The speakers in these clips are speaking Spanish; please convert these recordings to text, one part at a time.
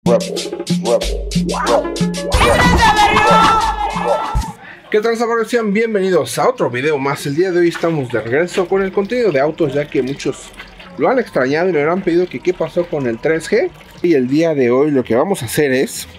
¿Qué tal, sabores? Sean bienvenidos a otro video más. El día de hoy estamos de regreso con el contenido de autos, ya que muchos lo han extrañado y me han pedido que qué pasó con el 3G. Y el día de hoy lo que vamos a hacer es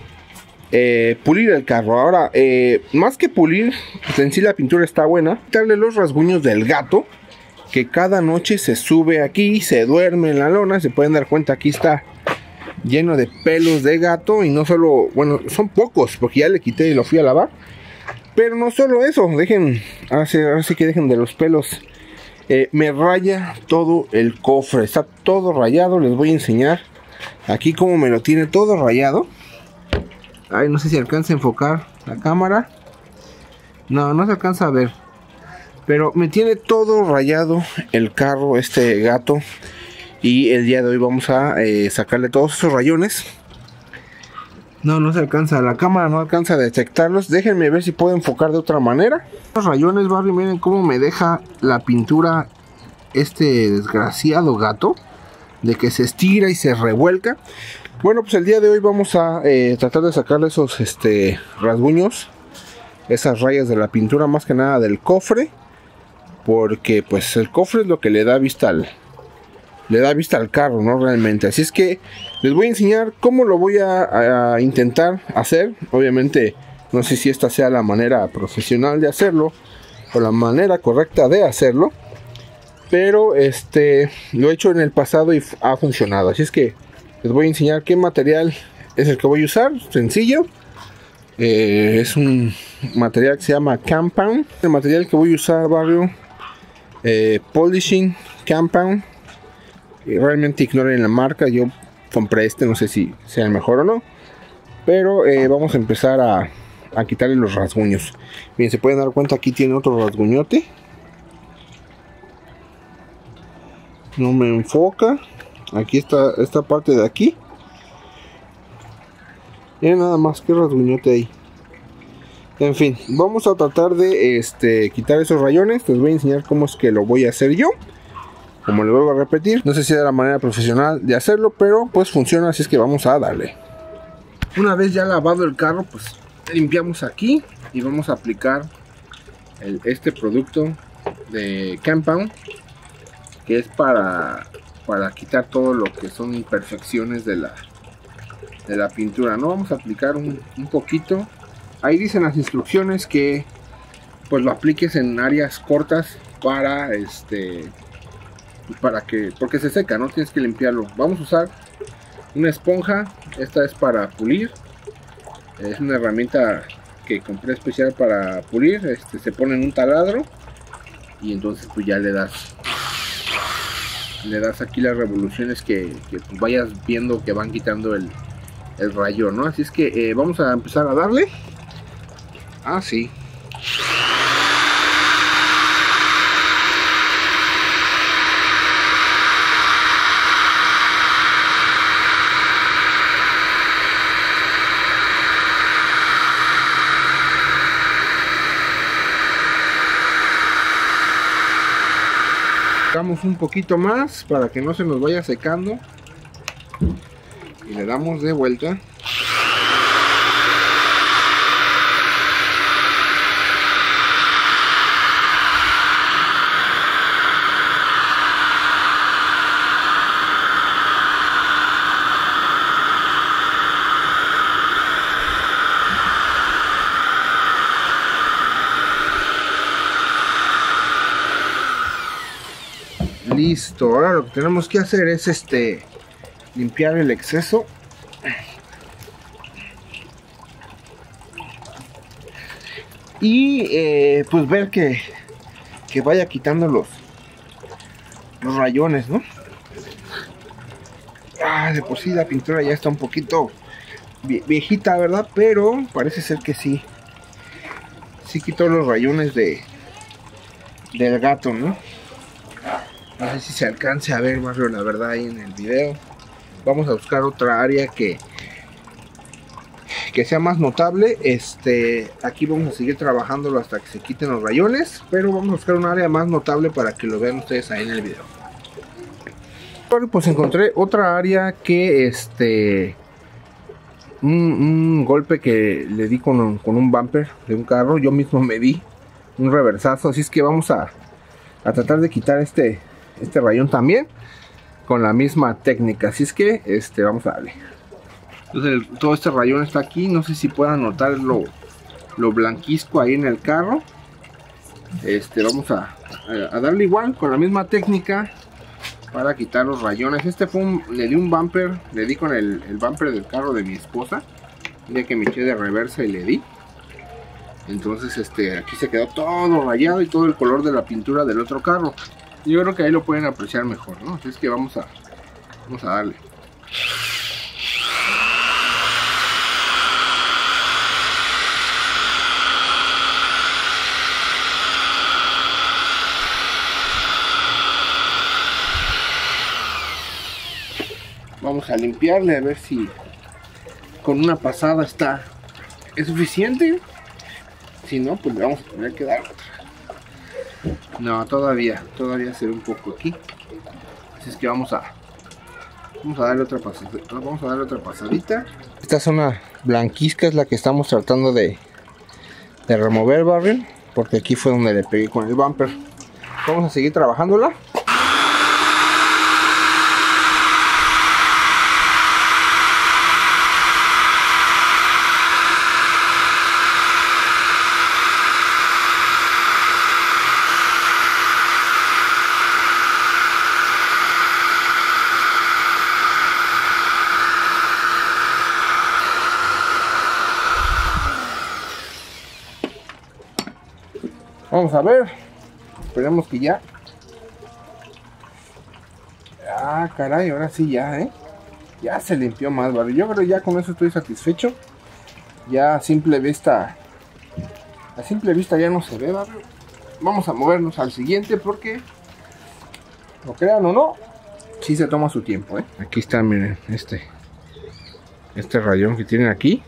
pulir el carro. Ahora, más que pulir, pues en sí la pintura está buena. Quitarle los rasguños del gato, que cada noche se sube aquí, se duerme en la lona. Se pueden dar cuenta, aquí está lleno de pelos de gato. Y no solo, bueno, son pocos, porque ya le quité y lo fui a lavar. Pero no solo eso, dejen, ahora sí que dejen de los pelos. Me raya todo el cofre, está todo rayado. Les voy a enseñar aquí cómo me lo tiene todo rayado. Ay, no sé si alcanza a enfocar la cámara. No se alcanza a ver. Pero me tiene todo rayado el carro, este gato. Y el día de hoy vamos a sacarle todos esos rayones. No se alcanza, la cámara no alcanza a detectarlos. Déjenme ver si puedo enfocar de otra manera. Los rayones, Barry, miren cómo me deja la pintura este desgraciado gato, de que se estira y se revuelca. Bueno, pues el día de hoy vamos a tratar de sacarle esos rasguños, esas rayas de la pintura, más que nada del cofre, porque pues el cofre es lo que le da vista al carro, ¿no? Realmente. Así es que les voy a enseñar cómo lo voy a intentar hacer. Obviamente no sé si esta sea la manera profesional de hacerlo o la manera correcta de hacerlo, pero lo he hecho en el pasado y ha funcionado. Así es que les voy a enseñar qué material es el que voy a usar. Sencillo, es un material que se llama Compound. El material que voy a usar, barrio, Polishing Compound. Realmente ignoren la marca, yo compré no sé si sea el mejor o no, pero vamos a empezar a quitarle los rasguños. Bien, se pueden dar cuenta, aquí tiene otro rasguñote. No me enfoca. Aquí está esta parte de aquí. Miren nada más que rasguñote ahí. En fin, vamos a tratar de quitar esos rayones. Les voy a enseñar cómo es que lo voy a hacer yo. Como le vuelvo a repetir, no sé si es la manera profesional de hacerlo, pero pues funciona, así es que vamos a darle. Una vez ya lavado el carro, pues limpiamos aquí y vamos a aplicar este producto de Compound, que es para quitar todo lo que son imperfecciones de la pintura, ¿no? Vamos a aplicar un poquito. Ahí dicen las instrucciones que pues lo apliques en áreas cortas porque se seca, no tienes que limpiarlo. Vamos a usar una esponja. Esta es para pulir, es una herramienta que compré especial para pulir. Se pone en un taladro y entonces pues ya le das aquí las revoluciones que pues vayas viendo que van quitando el rayón, ¿no? Así es que vamos a empezar a darle así. Damos un poquito más para que no se nos vaya secando y le damos de vuelta. Listo, ahora lo que tenemos que hacer es limpiar el exceso. Y pues ver que vaya quitando los rayones, ¿no? De por sí la pintura ya está un poquito viejita, ¿verdad? Pero parece ser que sí quitó los rayones del gato, ¿no? No sé si se alcance a ver, barrio, la verdad, ahí en el video. Vamos a buscar otra área que sea más notable. Aquí vamos a seguir trabajándolo hasta que se quiten los rayones, pero vamos a buscar un área más notable para que lo vean ustedes ahí en el video. Bueno, pues encontré otra área que un golpe que le di con un bumper de un carro. Yo mismo me di un reversazo, así es que vamos a tratar de quitar este rayón también con la misma técnica. Así es que vamos a darle. Entonces todo este rayón está aquí, no sé si puedan notar lo blanquizco ahí en el carro. Vamos a darle igual con la misma técnica para quitar los rayones. Le di un bumper, le di con el bumper del carro de mi esposa, ya que me eché de reversa y le di. Entonces aquí se quedó todo rayado y todo el color de la pintura del otro carro. Yo creo que ahí lo pueden apreciar mejor, ¿no? Así es que vamos a darle. Vamos a limpiarle a ver si con una pasada es suficiente. Si no, pues le vamos a tener que dar otra. No, todavía se ve un poco aquí. Así es que vamos a darle otra pasadita. Vamos a darle otra pasadita. Esta zona blanquizca es la que estamos tratando de remover, barrio, porque aquí fue donde le pegué con el bumper. Vamos a seguir trabajándola. Vamos a ver, esperemos que ya. Ah, caray, ahora sí ya, ya se limpió más, ¿vale? Yo creo que ya con eso estoy satisfecho. Ya a simple vista ya no se ve, ¿vale? Vamos a movernos al siguiente porque, lo crean o no, sí se toma su tiempo, Aquí está, miren, este rayón que tienen aquí.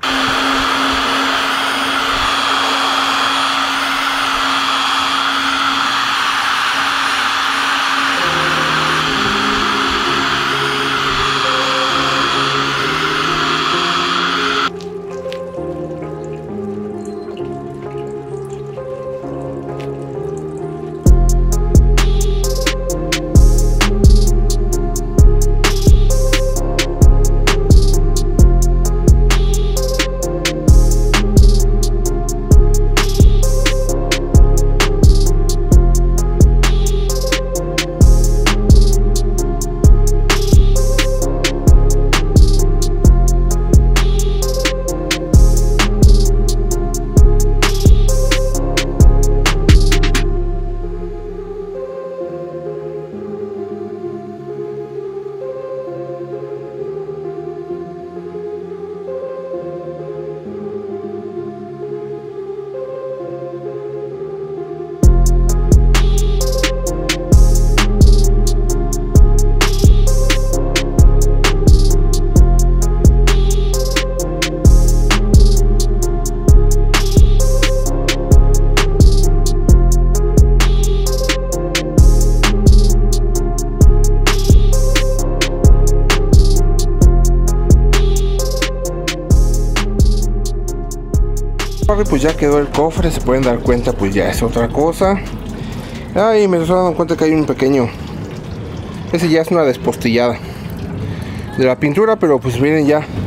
Pues ya quedó el cofre, se pueden dar cuenta, pues ya es otra cosa. Ay, me estoy dando cuenta que hay un pequeño, ese ya es una despostillada de la pintura, pero pues miren,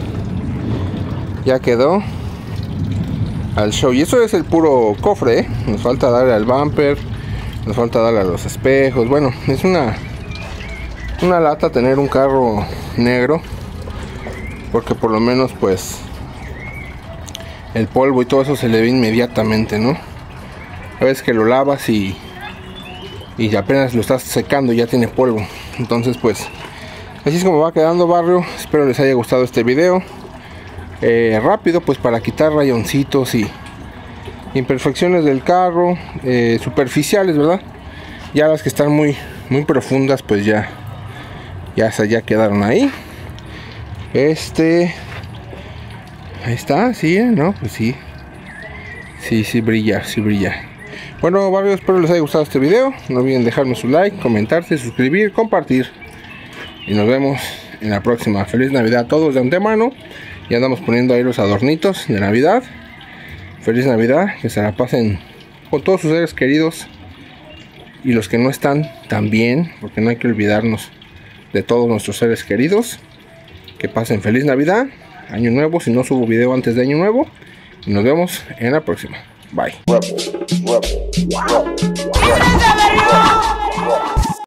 ya quedó al show. Y eso es el puro cofre, nos falta darle al bumper, nos falta darle a los espejos. Bueno, es una lata tener un carro negro, porque por lo menos pues el polvo y todo eso se le ve inmediatamente, ¿no? A veces que lo lavas y apenas lo estás secando ya tiene polvo. Entonces pues así es como va quedando, barrio. Espero les haya gustado este video. Rápido, pues para quitar rayoncitos y imperfecciones del carro, superficiales, ¿verdad? Ya las que están muy profundas, pues ya quedaron ahí. Ahí está, sí, ¿no? Pues sí. Sí brilla. Bueno, barrio, espero les haya gustado este video. No olviden dejarme su like, comentarse, suscribir, compartir. Y nos vemos en la próxima. Feliz Navidad a todos de antemano. Ya andamos poniendo ahí los adornitos de Navidad. Feliz Navidad, que se la pasen con todos sus seres queridos y los que no están también, porque no hay que olvidarnos de todos nuestros seres queridos. Que pasen feliz Navidad, Año Nuevo, si no subo video antes de Año Nuevo. Y nos vemos en la próxima. Bye.